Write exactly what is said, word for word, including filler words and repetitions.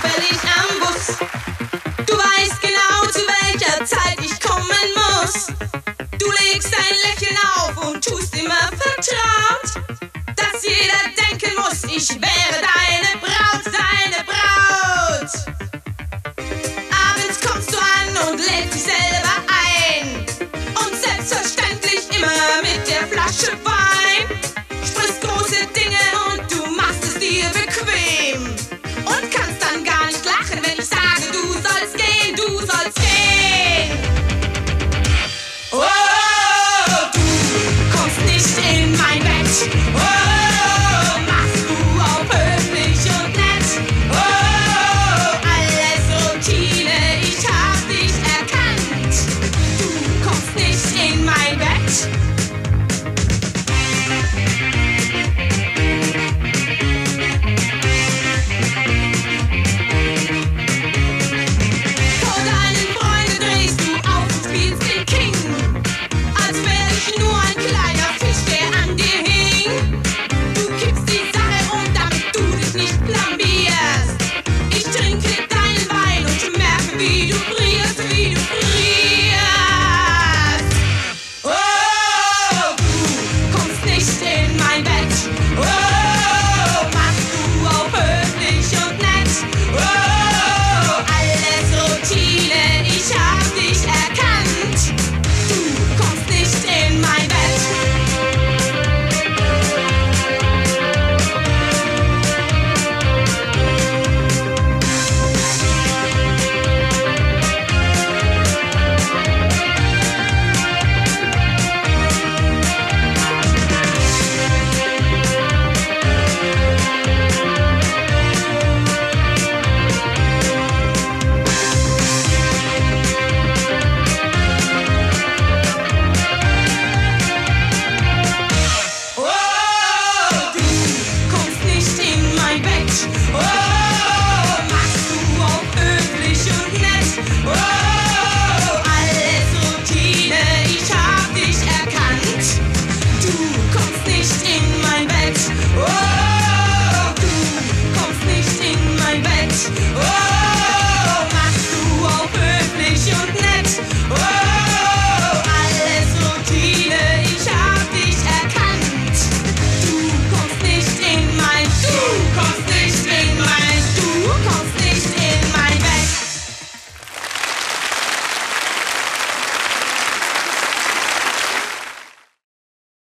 zufällig am Bus. Du weißt genau, zu welcher Zeit ich kommen muss. Du legst ein Lächeln auf und tust immer vertraut, dass jeder denken muss, ich wäre deine Braut, deine Braut. Abends kommst du an und lädst dich selber ein und selbstverständlich immer mit der Flasche Wein. Sprichst große Dinge und du machst es dir bequem und kannst dann gar nicht lachen, wenn ich sage, du sollst gehen, du sollst gehen. Oh, du kommst nicht in mein Bett. Oh, machst du auch höflich und nett. Oh, alles Routine, ich hab dich erkannt. Du kommst nicht in mein Bett. Vor deinen Freunden drehst du auf und spielst den King, als wär ich nur ein kleiner Fisch, der an dir hing. Du kippst die Sache um, damit du dich nicht blamierst. Ich trinke deinen Wein und merke, wie du frierst, wie du frierst. Oh, du kommst nicht in mein Bett. Oh,